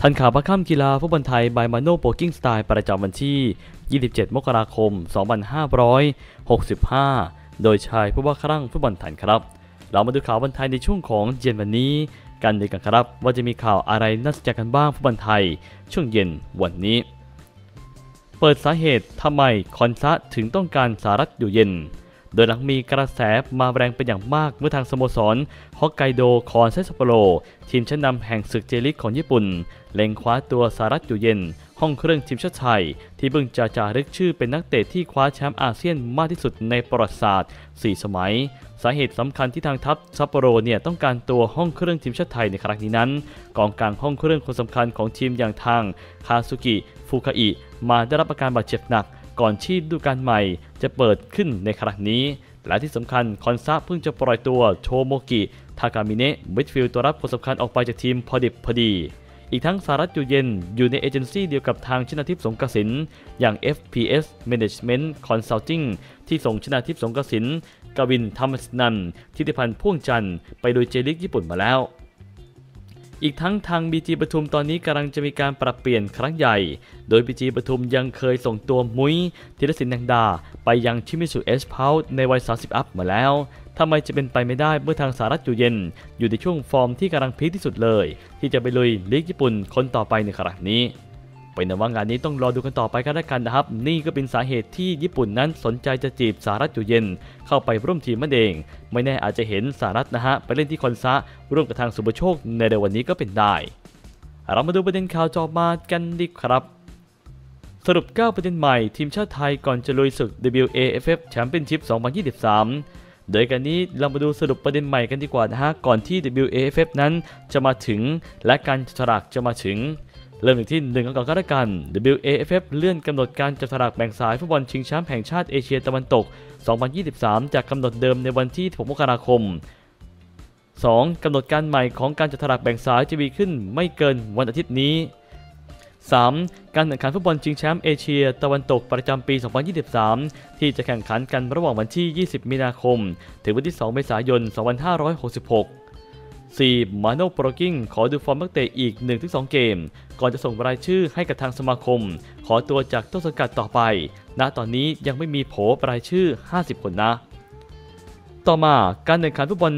ทันข่าวพระค่ำกีฬาฟุตบอลไทยบายมาโน่โปกิ้งสไตล์ประจำวันที่ 27 มกราคม 2565 โดยชายผู้ว่าครั่งฟุตบอลไทยครับเรามาดูข่าวบอลไทยในช่วงของเย็นวันนี้กันเลยกันครับว่าจะมีข่าวอะไรน่าสนใจกันบ้างฟุตบอลไทยช่วงเย็นวันนี้เปิดสาเหตุทำไมคอนซะถึงต้องการสหรัฐอยู่เย็นโดยหลังมีกระแสมาแรงเป็นอย่างมากเมื่อทางสโมสรฮอกไกโดคอนไซซัปโปโรทีมชั้นนำแห่งศึกเจลีกของญี่ปุ่นเล็งคว้าตัวสหรัฐอยู่เย็นห้องเครื่องทีมชาติไทยที่เพิ่งจะจารึกชื่อเป็นนักเตะที่คว้าแชมป์อาเซียนมากที่สุดในประวัติศาสตร์4 สมัยสาเหตุสำคัญที่ทางทัพซัปโปโรต้องการตัวห้องเครื่องทีมชาติไทยในครั้งนี้นั้นกองกลางห้องเครื่องคนสำคัญของทีมอย่างทางคาซุกิฟูคาอิมาได้รับอาการบาดเจ็บหนักก่อนที่ฤดูกาลใหม่จะเปิดขึ้นในครั้งนี้และที่สำคัญคอนซะเพิ่งจะปล่อยตัวโชโมกิทากามิเนะมิดฟิลด์ตัวรับคนสำคัญออกไปจากทีมพอดิบพอดีอีกทั้งสหรัฐอยู่เย็นอยู่ในเอเจนซี่เดียวกับทางชนาทิพย์สงกสินอย่าง FPS Management Consulting ที่ส่งชนาทิพย์สงกสินกวินธรรมสนันท์ทิติพันธ์พ่วงจันทร์ไปโดยเจลิกญี่ปุ่นมาแล้วอีกทั้งทาง BG ปทุมตอนนี้กำลังจะมีการปรับเปลี่ยนครั้งใหญ่โดย BG ปทุมยังเคยส่งตัวมุ้ยธีรศิลป์แดงดาไปยังชิมิสุเอสพาวในวัย30อัพมาแล้วทำไมจะเป็นไปไม่ได้เมื่อทางสหรัฐอยู่เย็นอยู่ในช่วงฟอร์มที่กำลังพีคที่สุดเลยที่จะไปลุยลีกญี่ปุ่นคนต่อไปในครั้งนี้เป็นว่างานนี้ต้องรอดูกันต่อไปกันแล้วกันนะครับนี่ก็เป็นสาเหตุที่ญี่ปุ่นนั้นสนใจจะจีบสหรัฐอยู่เย็นเข้าไปร่วมทีมมันเองไม่แน่อาจจะเห็นสหรัฐไปเล่นที่คอนซะร่วมกับทางสุภโชคในเดือนวันนี้ก็เป็นได้เรามาดูประเด็นข่าวจอมากันดีครับสรุป9ประเด็นใหม่ทีมชาติไทยก่อนจะลุยศึก WAFF Championship 2023โดยการนี้เรามาดูสรุปประเด็นใหม่กันดีกว่าก่อนที่ WAFF นั้นจะมาถึงและการจับฉลากจะมาถึงเริ่มที่1กันก่อนก็แล้วกัน WAFF เลื่อนกำหนดการจับฉลากแบ่งสายฟุตบอลชิงแชมป์แห่งชาติเอเชียตะวันตก 2023 จากกำหนดเดิมในวันที่ 6 มกราคม 2. กำหนดการใหม่ของการจับฉลากแบ่งสายจะมีขึ้นไม่เกินวันอาทิตย์นี้ 3. การแข่งขันฟุตบอลชิงแชมป์เอเชียตะวันตกประจำปี 2023 ที่จะแข่งขันกันระหว่างวันที่ 20 มีนาคม ถึงวันที่ 2 เมษายน 25664. มาโน่โปรกิ้งขอดูฟอร์มนักเตะอีก 1-2 เกมก่อนจะส่งรายชื่อให้กับทางสมาคมขอตัวจากต้นสังกัดต่อไปณตอนนี้ยังไม่มีโผรายชื่อ 50 คนนะต่อมาการแข่งขันฟุตบอล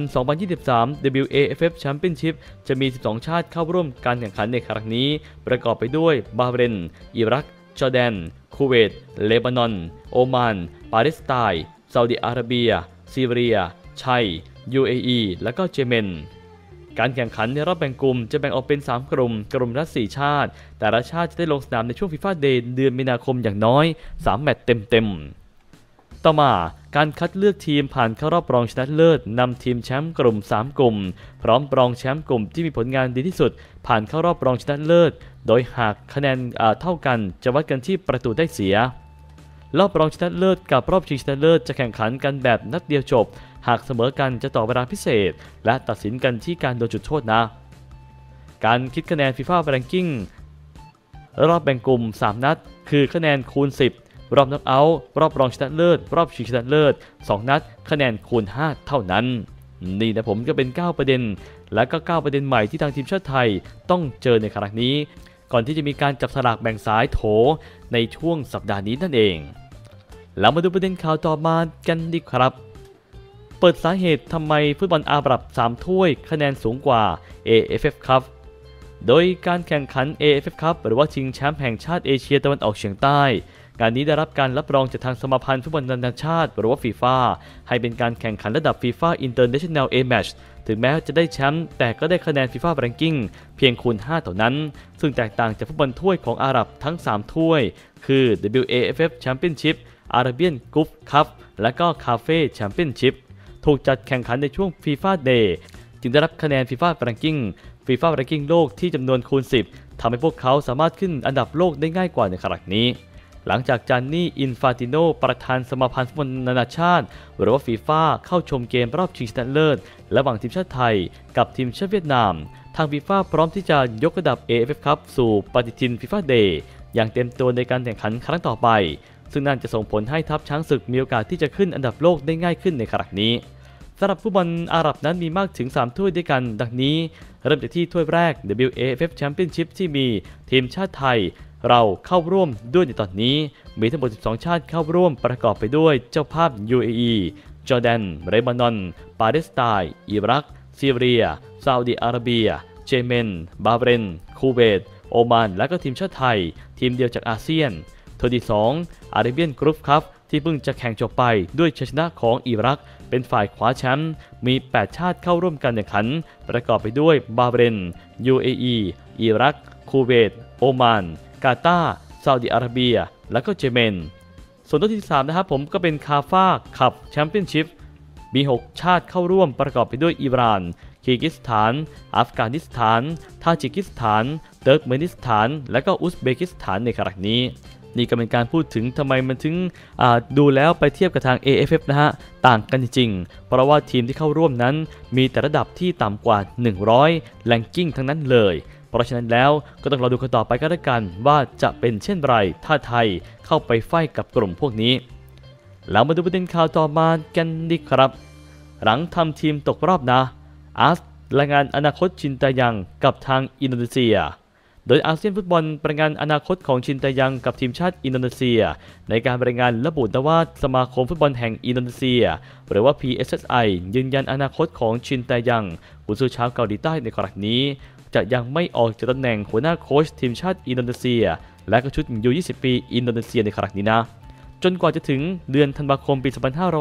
2023 WAFF Championship จะมี 12 ชาติเข้าร่วมการแข่งขันในครั้งนี้ประกอบไปด้วยบาห์เรนอิรักจอร์แดนคูเวตเลบานอนโอมานปาเลสไตน์ซาอุดิอาระเบียซีเรียชัย UAE และก็เยเมนการแข่งขันในรอบแบ่งกลุ่มจะแบ่งออกเป็น3กลุ่มละ4ชาติแต่ละชาติจะได้ลงสนามในช่วง FIFA Day เดือนมีนาคมอย่างน้อย3แมตช์เต็มต่อมาการคัดเลือกทีมผ่านเข้ารอบรองชนะเลิศนำทีมแชมป์กลุ่ม3กลุ่มพร้อมรองแชมป์กลุ่มที่มีผลงานดีที่สุดผ่านเข้ารอบรองชนะเลิศโดยหากคะแนนเท่ากันจะวัดกันที่ประตูได้เสียรอบรองชนะเลิศกับรอบชิงชนะเลิศจะแข่งขันกันแบบนัดเดียวจบหากเสมอกันจะต่อเวลาพิเศษและตัดสินกันที่การโดนจุดโทษนะการคิดคะแนน FIFA Ranking รอบแบ่งกลุ่ม3นัดคือคะแนนคูณ10รอบน็อกเอาท์รอบรองชนะเลิศรอบชิงชนะเลิศ2นัดคะแนนคูณ5เท่านั้นนี่นะผมก็เป็น9ประเด็นและก็9ประเด็นใหม่ที่ทางทีมชาติไทยต้องเจอในครั้งนี้ก่อนที่จะมีการจับสลากแบ่งสายโถในช่วงสัปดาห์นี้นั่นเองแล้วมาดูประเด็นข่าวต่อมากันดีครับเปิดสาเหตุทำไมฟุตบอลอาหรับ3ถ้วยคะแนนสูงกว่า AFF Cup โดยการแข่งขัน AFF Cup หรือว่าชิงแชมป์แห่งชาติเอเชียตะวันออกเฉียงใต้งานนี้ได้รับการรับรองจากทางสมาพันธ์ฟุตบอลนานาชาติหรือว่าฟีฟ่าให้เป็นการแข่งขันระดับ FIFA International A Match ถึงแม้จะได้แชมป์แต่ก็ได้คะแนน FIFA Ranking เพียงคูณ5เท่านั้นซึ่งแตกต่างจากฟุตบอลถ้วยของอาหรับทั้ง3ถ้วยคือ WAFF Championship Arabian Gulf Cup และก็ Cafe Championshipถูกจัดแข่งขันในช่วง FIFA Day จึงได้รับคะแนน FIFA Ranking โลกที่จำนวนคูณ10ทำให้พวกเขาสามารถขึ้นอันดับโลกได้ง่ายกว่าในครั้งนี้หลังจากจานนี่อินฟาติโนประธานสมาพันธ์ฟุตบอลนานาชาติหรือว่าฟีฟ่าเข้าชมเกมรอบชิงชนะเลิศระหว่างทีมชาติไทยกับทีมชาติเวียดนามทางฟีฟ่าพร้อมที่จะยกระดับ AFF Cup สู่ปฏิทิน FIFA Day อย่างเต็มตัวในการแข่งขันครั้งต่อไปซึ่งนั่นจะส่งผลให้ทัพช้างศึกมีโอกาสที่จะขึ้นอันดับโลกได้ง่ายขึ้นในครั้งนี้สำหรับฟุตบอลอาหรับนั้นมีมากถึง3ถ้วยด้วยกันดังนี้เริ่มจากที่ถ้วยแรก WAFF Championship ที่มีทีมชาติไทยเราเข้าร่วมด้วยในตอนนี้มีทั้งหมด12ชาติเข้าร่วมประกอบไปด้วยเจ้าภาพ UAE จอร์แดนเลบานอนปาเลสไตน์อิรักซีเรียซาอุดิอาระเบียเยเมนบาห์เรนคูเวตโอมานและก็ทีมชาติไทยทีมเดียวจากอาเซียนถ้วยที่2อาราเบียนกรุ๊ปครับที่เพิ่งจะแข่งจบไปด้วยชัยชนะของอิรักเป็นฝ่ายคว้าแชมป์มี8ชาติเข้าร่วมกันแข่งขันประกอบไปด้วยบาห์เรน UAE อิรักคูเวตโอมานกาตาร์ซาอุดิอาระเบียและก็เยเมนส่วนตัวที่3นะครับผมก็เป็นคาฟาคัพแชมเปี้ยนชิพมี6ชาติเข้าร่วมประกอบไปด้วยอิหร่านคีร์กิสถานอัฟกานิสถานทาจิกิสถานเติร์กเมนิสถานและก็อุซเบกิสถานในครั้งนี้นี่ก็เป็นการพูดถึงทำไมมันถึงดูแล้วไปเทียบกับทาง AFF นะฮะต่างกันจริงๆเพราะว่าทีมที่เข้าร่วมนั้นมีแต่ระดับที่ต่ำกว่า100แรงกิ้งทั้งนั้นเลยเพราะฉะนั้นแล้วก็ต้องรอดูกันต่อไปก็แล้วกันว่าจะเป็นเช่นไรถ้าไทยเข้าไปไฟกับกลุ่มพวกนี้แล้วมาดูประเด็นข่าวต่อมากันดีครับหลังทำทีมตกรอบนะอาร์สรายงานอนาคตชินตายังกับทางอินโดนีเซียโดยอาเซียนฟุตบอลรายงานอนาคตของชินตายังกับทีมชาติอินโดนีเซียในการรายงานระบุว่าสมาคมฟุตบอลแห่งอินโดนีเซียหรือว่า PSSI ยืนยันอนาคตของชินตายังกุนซือชาวเกาหลีใต้ในครั้งนี้จะยังไม่ออกจากตำแหน่งหัวหน้าโค้ชทีมชาติอินโดนีเซียและก็ชุดยู20 ปีอินโดนีเซียในครั้งนี้นะจนกว่าจะถึงเดือนธันวาคมปี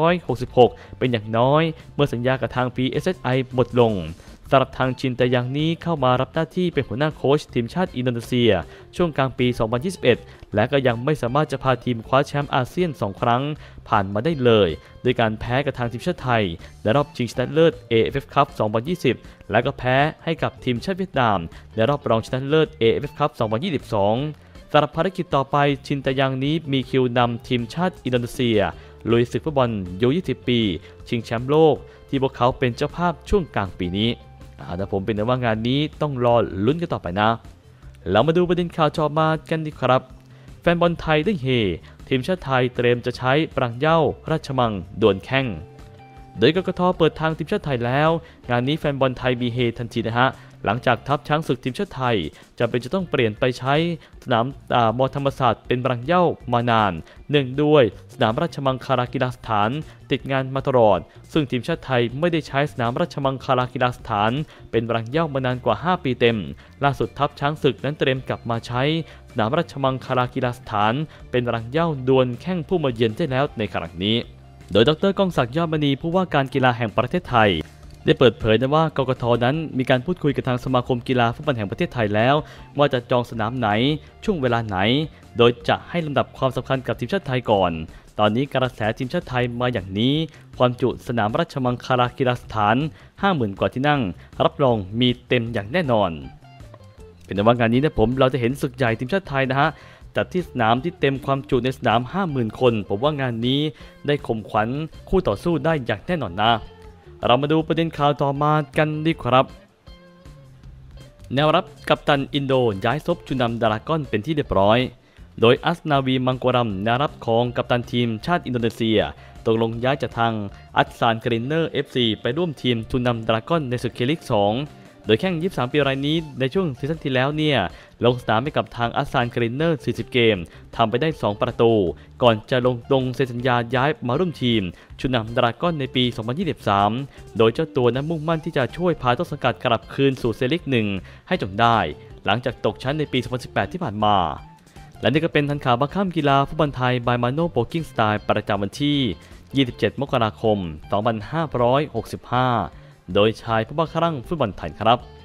2566 เป็นอย่างน้อยเมื่อสัญญากับทาง PSSI หมดลงสำหรับทางชินตายังนี้เข้ามารับหน้าที่เป็นหัวหน้าโค้ชทีมชาติอินโดนีเซียช่วงกลางปี 2021 และก็ยังไม่สามารถจะพาทีมคว้าแชมป์อาเซียน2 ครั้งผ่านมาได้เลยโดยการแพ้กับทางทีมชาติไทยในรอบชิงชนะเลิศ AFF Cup 2020 และก็แพ้ให้กับทีมชาติเวียดนามในรอบรองชนะเลิศ AFF Cup 2022 สำหรับภารกิจต่อไปชินตายังนี้มีคิวนำทีมชาติอินโดนีเซียลุยศึกฟุตบอลยู20 ปีชิงแชมป์โลกที่พวกเขาเป็นเจ้าภาพช่วงกลางปีนี้แต่ผมเป็นแต่ว่างานนี้ต้องรอลุ้นกันต่อไปนะเรามาดูประเด็นข่าวต่อมากันดีครับแฟนบอลไทยได้เฮทีมชาติไทยเตรียมจะใช้ปรังเหย้าราชมังดวลแข้งโดยกกท.เปิดทางทีมชาติไทยแล้วงานนี้แฟนบอลไทยมีเฮทันทีนะฮะหลังจากทัพช้างศึกทีมชาติไทยจะต้องเปลี่ยนไปใช้สนามมอธรรมศาสตร์เป็นปรังเหย้ามานานเนื่องด้วยสนามราชมังคลากีฬาสถานติดงานมาตลอดซึ่งทีมชาติไทยไม่ได้ใช้สนามราชมังคลากีฬาสถานเป็นปรังเหย้ามานานกว่า5 ปีเต็มล่าสุดทัพช้างศึกนั้นเตรียมกลับมาใช้สนามราชมังคลากีฬาสถานเป็นปรังเหย้าดวลแข้งผู้มาเยือนได้แล้วในครั้งนี้โดยดร.ก้องศักดิ์ยอดมณีผู้ว่าการกีฬาแห่งประเทศไทยได้เปิดเผยนะว่ากกท.นั้นมีการพูดคุยกับทางสมาคมกีฬาฟุตบอลแห่งประเทศไทยแล้วว่าจะจองสนามไหนช่วงเวลาไหนโดยจะให้ลำดับความสำคัญกับทีมชาติไทยก่อนตอนนี้กระแสทีมชาติไทยมาอย่างนี้ความจุสนามราชมังคลากีฬาสถาน 50,000 กว่าที่นั่งรับรองมีเต็มอย่างแน่นอนเป็นแต่ว่างานนี้นะเราจะเห็นศึกใหญ่ทีมชาติไทยนะฮะจัดที่สนามที่เต็มความจุในสนาม 50,000 คนผมว่างานนี้ได้ข่มขวัญคู่ต่อสู้ได้อย่างแน่นอนนะเรามาดูประเด็นข่าวต่อมากันดีครับแนวรับกัปตันอินโดย้ายซบจุนัมดารากอนเป็นที่เรียบร้อยโดยอัสนาวีมังกรัมแนวรับของกัปตันทีมชาติอินโดนีเซียตกลงย้ายจากทางอัสซานกรีนเนอร์ FC ไปร่วมทีมจุนัมดารากอนในศึกเคลิก 2โดยแข่ง23 ปีรายนี้ในช่วงซีซั่นที่แล้วลงสนามให้กับทางอัสซานกรีนเนอร์40 เกมทำไปได้2 ประตูก่อนจะลงเซ็นสัญญาย้ายมาร่วมทีมชุนัมดราก้อนในปี 2023 โดยเจ้าตัวนั้นมุ่งมั่นที่จะช่วยพาต้นสังกัดกลับคืนสู่เซลิก 1ให้จงได้หลังจากตกชั้นในปี 2018 ที่ผ่านมาและนี่ก็เป็นทันข่าวบังคับกีฬาฟุตบอลไทย by Mano Poking Style ประจำวันที่ 27 มกราคม 2565 โดยชายผู้บ้าคลั่งฟุตบอลไทยครับ